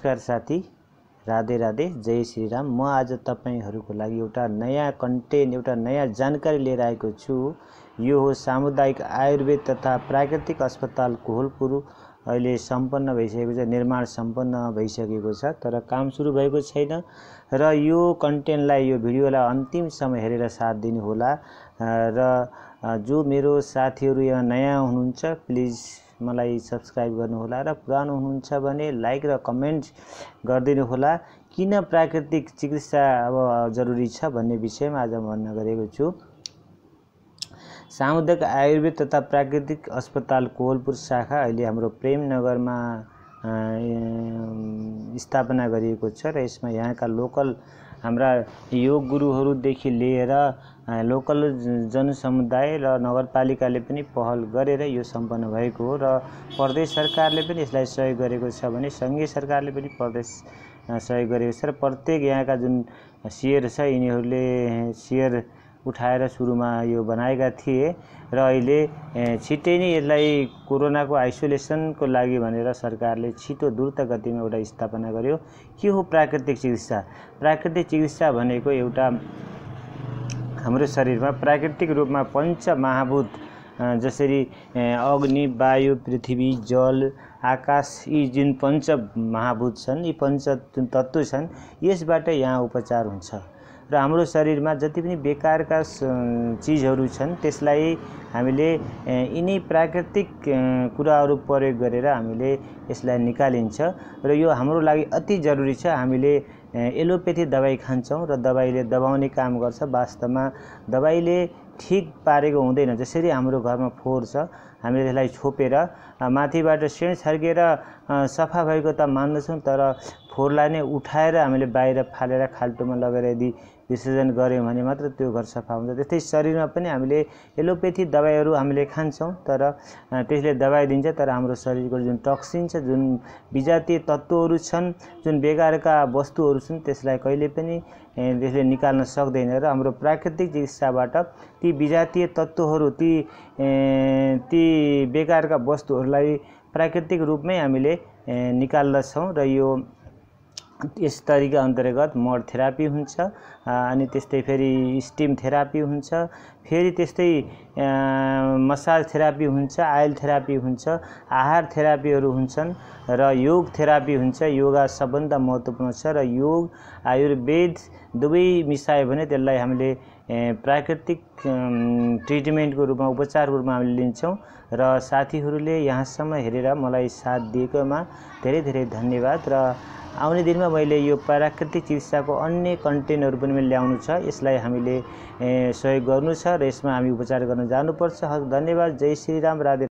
नमस्कार साथी, राधे राधे, जय श्री राम। म आज तपाईहरुको लागि एउटा नयाँ कन्टेन्ट, एउटा नयाँ जानकारी लिएर आएको छु। यो हो सामुदायिक आयुर्वेद तथा प्राकृतिक अस्पताल कोहलपुर अहिले सम्पन्न भइसकेको छ, निर्माण सम्पन्न भइसकेको छ, तर काम सुरु भएको छैन। र यो कन्टेन्टलाई, यो भिडियोलाई अन्तिमसम्म हेरेर साथ दिनु होला। र जो मेरो साथीहरु यहाँ नयाँ हुनुहुन्छ प्लिज मलाई सब्स्क्राइब गर्नु होला, र पुरानो हुनुहुन्छ भने लाइक र कमेन्ट गरिदिनु होला। किन प्राकृतिक चिकित्सा अब जरुरी छ भन्ने विषयमा आज म भन्न गएको छु। सामुदायिक आयुर्वेद तथा प्राकृतिक अस्पताल कोहलपुर शाखा अहिले हाम्रो प्रेमनगरमा स्थापना गरिएको छ र यसमा यहाँका लोकल हाम्रा योग गुरुहरुदेखि लिएर लोकल जनसमुदाय र नगरपालिकाले पनि पहल गरेर यो सम्पन्न भएको हो। र प्रदेश सरकारले पनि यसलाई सहयोग गरेको छ भने संघीय सरकारले पनि प्रदेश सहयोग गरेको छ। र प्रत्येक यहाँका जुन सियर छ यिनीहरूले सियर उठाएर सुरुमा यो बनाएका थिए र अहिले छिटै नै यसलाई कोरोनाको आइसोलेसनको लागि भनेर सरकारले छिटो द्रुत गतिमा एउटा स्थापना गर्यो। के हो प्राकृतिक चिकित्सा? प्राकृतिक चिकित्सा भनेको एउटा हाम्रो शरीरमा प्राकृतिक रूपमा पंच महाभूत जसरी अग्नि, वायु, पृथ्वी, जल, आकाश, यी जुन पंच महाभूत छन्, यी पंच तत्व छन्, यसबाट यहाँ उपचार हुन्छ। र हाम्रो शरीरमा जति पनि बेकारका चीजहरु छन् त्यसलाई हामीले यिनै प्राकृतिक कुराहरु प्रयोग गरेर हामीले यसलाई निकालिन्छ। र यो हाम्रो लागि अति जरुरी छ। हामीले एलोपेथी दबाई खान्छौं र दबाईले दबाउने काम गर्छ, वास्तवमा दबाईले ठीक पारेको हुँदैन। जसरी हाम्रो घरमा फोहोर छ, हामीले त्यसलाई छोपेर माथिबाट सेण छर्केर सफा भएको त मान्दछौं, तर फोहोरलाई नै उठाएर हामीले बाहिर फालेर खाल्टोमा लगेर यदि विसर्जन गर्यौं भने मात्र त्यो घर सफा हुन्छ। त्यस्तै शरीरमा पनि हामीले एलोपेथी दबाईहरु हामीले खान्छौं, तर त्यसले दबाई दिन्छ, तर हाम्रो शरीरको जुन टक्सिन छ, जुन विजातीय तत्वहरु छन्, जुन बेकारका वस्तुहरु छन्, त्यसलाई कहिले पनि त्यसले निकाल्न सक्दैन। र हाम्रो प्राकृतिक चिकित्साबाट ती विजातीय तत्वहरु, ती बेकारका वस्तुहरुलाई प्राकृतिक रूपमै हामीले निकाल्दछौं। र यो यस तरिका अन्तर्गत मड थेरापी हुन्छ, अनि त्यस्तै फेरि स्टिम थेरापी हुन्छ, फेरि त्यस्तै मसाज थेरापी हुन्छ, आयल थेरापी हुन्छ, आहार थेरापीहरु हुन्छन्, र योग थेरापी हुन्छ। योगा सबभन्दा महत्त्वपूर्ण छ र योग आयुर्वेद दुवै मिसायो भने त्यसलाई हामीले प्राकृतिक ट्रिटमेन्टको रूपमा, उपचारको रूपमा हामीले लिन्छौं। र साथीहरुले यहाँसम्म हेरेर मलाई साथ दिएकोमा धेरै धेरै धन्यवाद। र आउने दिनमा मैले यो प्राकृतिक चिकित्साको अन्य कन्टेन्टहरु पनि ल्याउनु छ, यसलाई हामीले सहयोग गर्नु छ र यसमा हामी उपचार गर्न जानुपर्छ। धन्यवाद, जय श्री राम, राधे।